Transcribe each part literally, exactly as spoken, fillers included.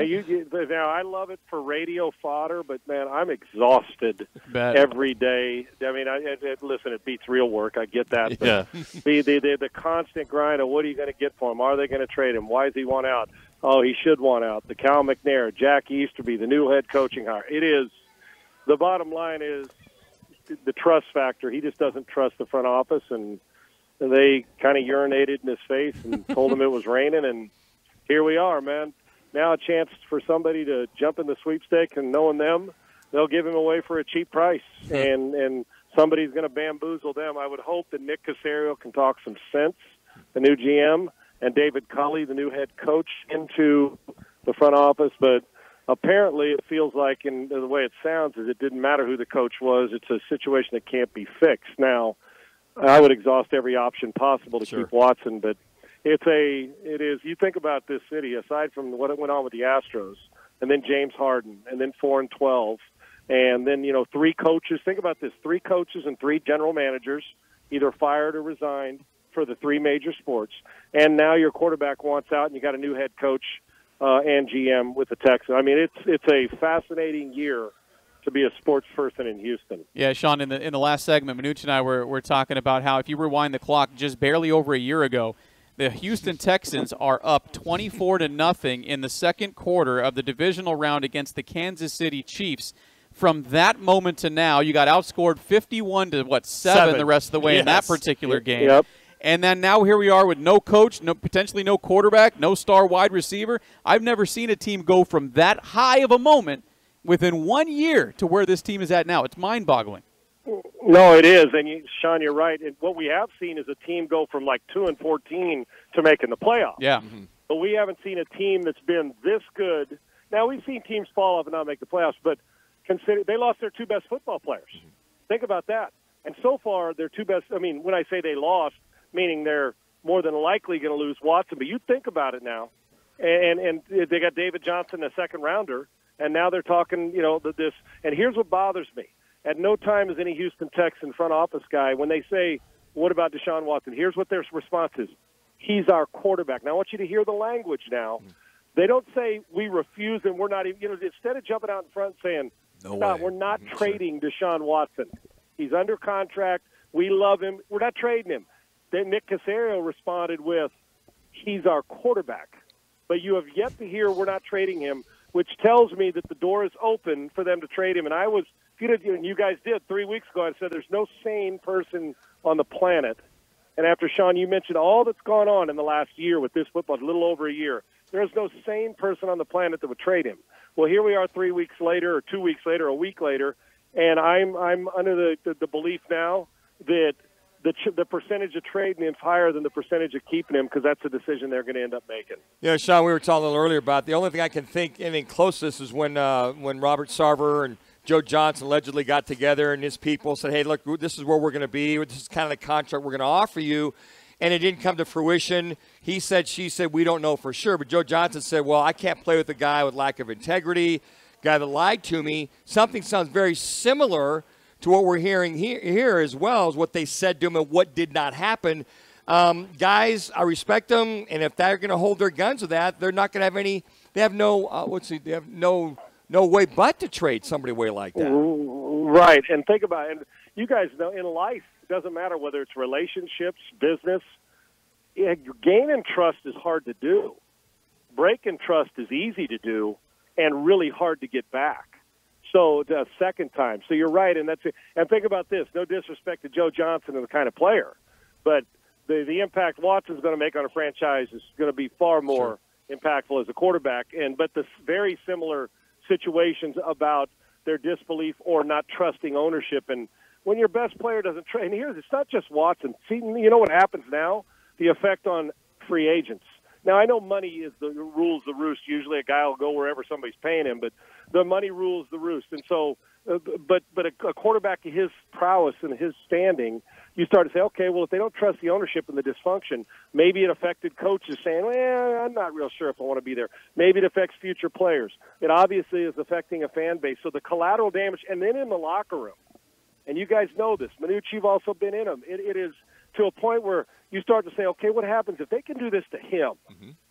you, you, now, I love it for radio fodder, but, man, I'm exhausted every day. I mean, I, it, it, listen, it beats real work. I get that. But yeah. the, the, the, the constant grind of what are you going to get for him? Are they going to trade him? Why does he want out? Oh, he should want out. The Cal McNair, Jack Easterby, the new head coaching hire. It is – the bottom line is the trust factor. He just doesn't trust the front office, and they kind of urinated in his face and told him it was raining, and here we are, man. Now a chance for somebody to jump in the sweepstakes, and knowing them, they'll give him away for a cheap price, and and somebody's going to bamboozle them. I would hope that Nick Caserio can talk some sense, the new G M, and David Culley, the new head coach, into the front office. But apparently it feels like, in the way it sounds, is it didn't matter who the coach was. It's a situation that can't be fixed. Now, I would exhaust every option possible to Sure. keep Watson, but it's a, it is, you think about this city, aside from what went on with the Astros, and then James Harden, and then four and twelve, and then, you know, three coaches. Think about this, three coaches and three general managers, either fired or resigned for the three major sports, and now your quarterback wants out, and you got a new head coach uh, and G M with the Texans. I mean, it's it's a fascinating year to be a sports person in Houston. Yeah, Sean, in the in the last segment, Manucci and I were, were talking about how if you rewind the clock just barely over a year ago, the Houston Texans are up twenty-four to nothing in the second quarter of the divisional round against the Kansas City Chiefs. From that moment to now, you got outscored fifty-one to, what, seven, Seven. the rest of the way Yes. in that particular game. Yep. And then now here we are with no coach, no potentially no quarterback, no star wide receiver. I've never seen a team go from that high of a moment within one year to where this team is at now. It's mind-boggling. No, it is, and you, Sean, you're right. And what we have seen is a team go from like two and fourteen to making the playoffs. Yeah. Mm-hmm. But we haven't seen a team that's been this good. Now, we've seen teams fall off and not make the playoffs, but consider they lost their two best football players. Mm-hmm. Think about that. And so far, their two best – I mean, when I say they lost, meaning they're more than likely going to lose Watson, but you think about it now. And, and they got David Johnson, a second-rounder, and now they're talking, you know, this. And here's what bothers me. At no time is any Houston Texan front office guy, when they say, what about Deshaun Watson? Here's what their response is. He's our quarterback. Now, I want you to hear the language now. Mm-hmm. They don't say we refuse and we're not even, you know, instead of jumping out in front saying, no stop, way. we're not Mm-hmm. trading Deshaun Watson. He's under contract. We love him. We're not trading him. Then Nick Caserio responded with, he's our quarterback. But you have yet to hear we're not trading him, which tells me that the door is open for them to trade him. And I was, if you, did, you guys did three weeks ago, I said there's no sane person on the planet. And after, Sean, you mentioned all that's gone on in the last year with this football, a little over a year, there's no sane person on the planet that would trade him. Well, here we are three weeks later or two weeks later, a week later, and I'm I'm under the, the, the belief now that the the percentage of trading him is higher than the percentage of keeping him, because that's the decision they're going to end up making. Yeah, Sean, we were talking a little earlier about the only thing I can think anything close to this is when uh, when Robert Sarver and Joe Johnson allegedly got together and his people said, hey, look, this is where we're going to be. This is kind of the contract we're going to offer you. And it didn't come to fruition. He said, she said, we don't know for sure. But Joe Johnson said, well, I can't play with a guy with lack of integrity, guy that lied to me. Something sounds very similar to what we're hearing here, here as well as what they said to him and what did not happen. Um, guys, I respect them, and if they're going to hold their guns with that, they're not going to have any. They have no. Uh, what's it? They have no no way but to trade somebody away like that. Right, and think about it. And you guys know in life, it doesn't matter whether it's relationships, business. Gaining trust is hard to do. Breaking trust is easy to do, and really hard to get back. So the second time. So you're right, and that's it. And think about this. No disrespect to Joe Johnson and the kind of player, but the the impact Watson's going to make on a franchise is going to be far more sure. impactful as a quarterback. And but the very similar situations about their disbelief or not trusting ownership. And when your best player doesn't trade, and here's it's not just Watson. See, you know what happens now? The effect on free agents. Now, I know money is the rules the roost. Usually a guy will go wherever somebody's paying him, but the money rules the roost. And so, uh, but but a, a quarterback of his prowess and his standing, you start to say, okay, well, if they don't trust the ownership and the dysfunction, maybe it affected coaches saying, well, I'm not real sure if I want to be there. Maybe it affects future players. It obviously is affecting a fan base. So the collateral damage, and then in the locker room, and you guys know this, Manucci, you've also been in them, it, it is to a point where you start to say, okay, what happens if they can do this to him? Mm-hmm.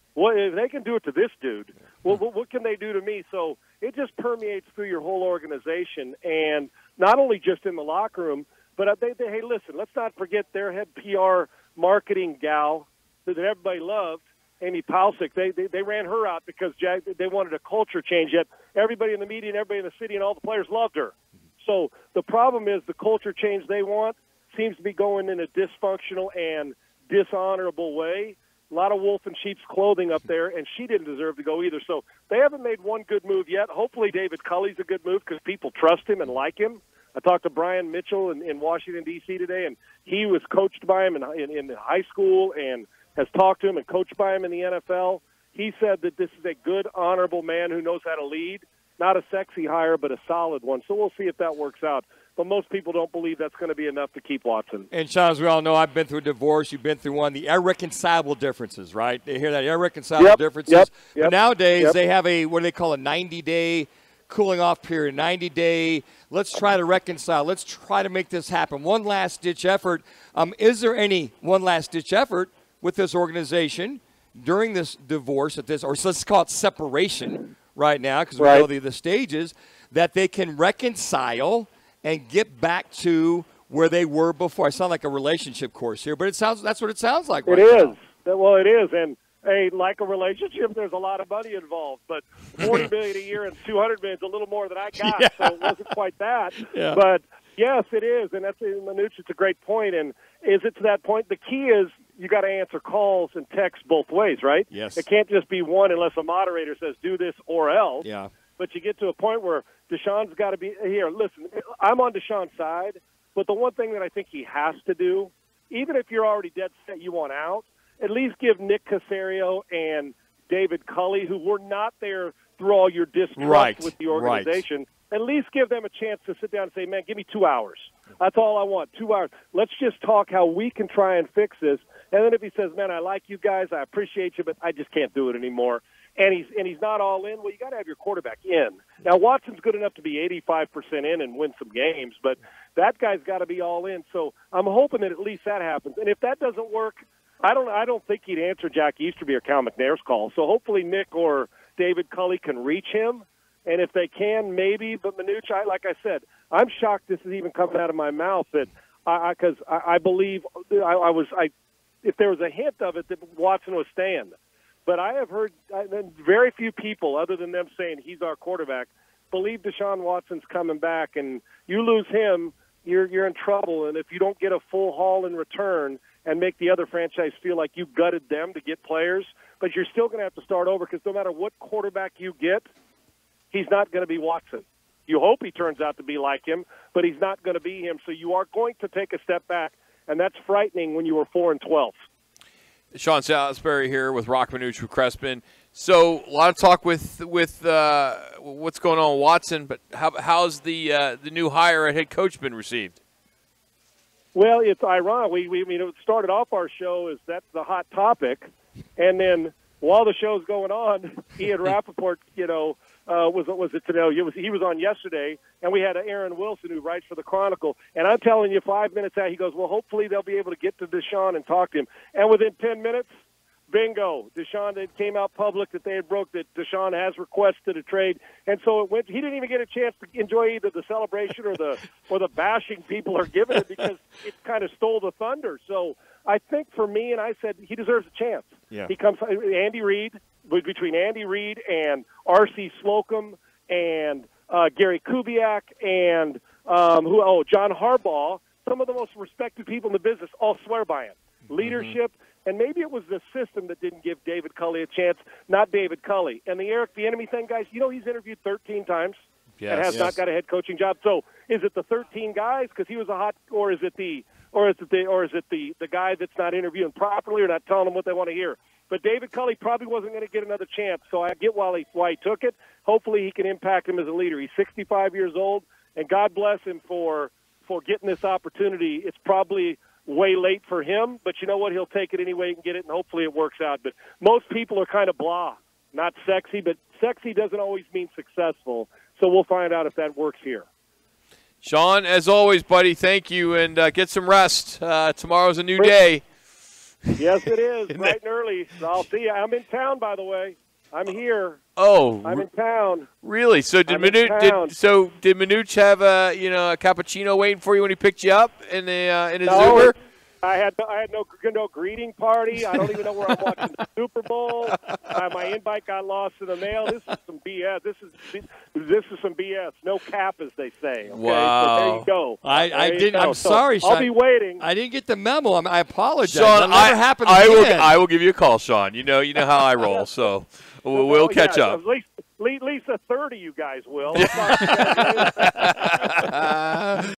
What if they can do it to this dude? Well, what, what can they do to me? So it just permeates through your whole organization, and not only just in the locker room, but they, they hey, listen, let's not forget their head P R marketing gal that everybody loved, Amy Palcic. They, they they ran her out because Jack, they wanted a culture change. Yet everybody in the media and everybody in the city and all the players loved her. So the problem is the culture change they want seems to be going in a dysfunctional and dishonorable way. A lot of wolf in sheep's clothing up there, and she didn't deserve to go either. So they haven't made one good move yet. Hopefully David Culley's a good move because people trust him and like him. I talked to Brian Mitchell in, in Washington, D C today, and he was coached by him in, in, in high school and has talked to him and coached by him in the N F L. He said that this is a good, honorable man who knows how to lead. Not a sexy hire, but a solid one. So we'll see if that works out. But most people don't believe that's going to be enough to keep Watson. And, Sean, as we all know, I've been through a divorce. You've been through one. The irreconcilable differences, right? They hear that, irreconcilable yep, differences. Yep, but yep, nowadays yep. they have a, what do they call a ninety-day cooling off period, ninety-day, let's try to reconcile. Let's try to make this happen. One last-ditch effort. Um, is there any one last-ditch effort with this organization during this divorce, at this, or let's call it separation right now because we right. know the, the stages, that they can reconcile and get back to where they were before? I sound like a relationship course here, but it sounds that's what it sounds like right It is. now. Well, it is. And, hey, like a relationship, there's a lot of money involved. But forty million dollars a year and two hundred million dollars is a little more than I got, yeah. so it wasn't quite that. Yeah. But, yes, it is. And that's, Manuch, it's a great point. And is it to that point? The key is you got to answer calls and texts both ways, right? Yes. It can't just be one unless a moderator says do this or else. Yeah. But you get to a point where Deshaun's got to be – here, listen, I'm on Deshaun's side, but the one thing that I think he has to do, even if you're already dead set you want out, at least give Nick Caserio and David Culley, who were not there through all your distrust right. with the organization, right. at least give them a chance to sit down and say, man, give me two hours. That's all I want, two hours. Let's just talk how we can try and fix this. And then if he says, man, I like you guys, I appreciate you, but I just can't do it anymore, and he's and he's not all in, well, you got to have your quarterback in. Now, Watson's good enough to be eighty-five percent in and win some games, but that guy's got to be all in. So I'm hoping that at least that happens. And if that doesn't work, I don't I don't think he'd answer Jack Easterby or Cal McNair's call. So hopefully Nick or David Culley can reach him. And if they can, maybe. But Manuch, I, like I said, I'm shocked this is even coming out of my mouth. That I because I, I, I believe I, I was I if there was a hint of it that Watson was staying. But I have heard I, very few people, other than them saying he's our quarterback, believe Deshaun Watson's coming back. And you lose him, you're you're in trouble. And if you don't get a full haul in return and make the other franchise feel like you gutted them to get players, but you're still going to have to start over because no matter what quarterback you get, he's not going to be Watson. You hope he turns out to be like him, but he's not going to be him. So you are going to take a step back, and that's frightening when you were four and twelve. Sean Salisbury here with Rock Manuch with Crespin. So a lot of talk with with uh, what's going on with Watson, but how, how's the uh, the new hire at head coach been received? Well, it's ironic. We we you know, started off our show as that's the hot topic, and then while the show's going on, Ian Rappaport, you know, uh, was was it today? It was he was on yesterday, and we had Aaron Wilson who writes for the Chronicle, and I'm telling you, five minutes out, he goes, well, hopefully they'll be able to get to Deshaun and talk to him, and within ten minutes, bingo, Deshaun it came out public that they had broke that Deshaun has requested a trade, and so it went. He didn't even get a chance to enjoy either the celebration or the or the bashing people are giving it because it kind of stole the thunder. So I think for me, and I said he deserves a chance. Yeah. He comes Andy Reid between Andy Reid and R C Slocum and uh, Gary Kubiak and um, who oh John Harbaugh, some of the most respected people in the business, all swear by him. Mm-hmm. Leadership. And maybe it was the system that didn't give David Culley a chance, not David Culley. And the Eric Bieniemy thing, guys, you know he's interviewed thirteen times yes, and has yes. not got a head coaching job. So is it the thirteen guys because he was a hot, or is it the, or is it the, or is it the the guy that's not interviewing properly or not telling them what they want to hear? But David Culley probably wasn't going to get another chance, so I get why he why he took it. Hopefully, he can impact him as a leader. He's sixty-five years old, and God bless him for for getting this opportunity. It's probably way late for him, but you know what? He'll take it anyway and get it, and hopefully it works out. But most people are kind of blah, not sexy, but sexy doesn't always mean successful. So we'll find out if that works here. Sean, as always, buddy, thank you, and uh, get some rest. Uh, tomorrow's a new day. Yes, it is. Bright and early. So I'll see you. I'm in town, by the way. I'm here. Oh, I'm in town. really? So did I'm in Minuch? town. Did, so did Minuch have a you know a cappuccino waiting for you when he picked you up in the uh, in his No, Uber? I had no, I had no no greeting party. I don't even know where I'm watching the Super Bowl. Uh, my invite got lost in the mail. This is some B S. This is this is some B S. No cap, as they say. Okay? Wow. So there you go. I, There I you didn't. go. I'm So sorry, Sean. I'll be waiting. I didn't get the memo. I'm, I apologize. Sean, That'll never I, happen I will. again. I will give you a call, Sean. You know, you know how I roll. So we'll, we'll Oh, catch yeah, up. At least, at least a third of you guys will. I'll talk to you guys later.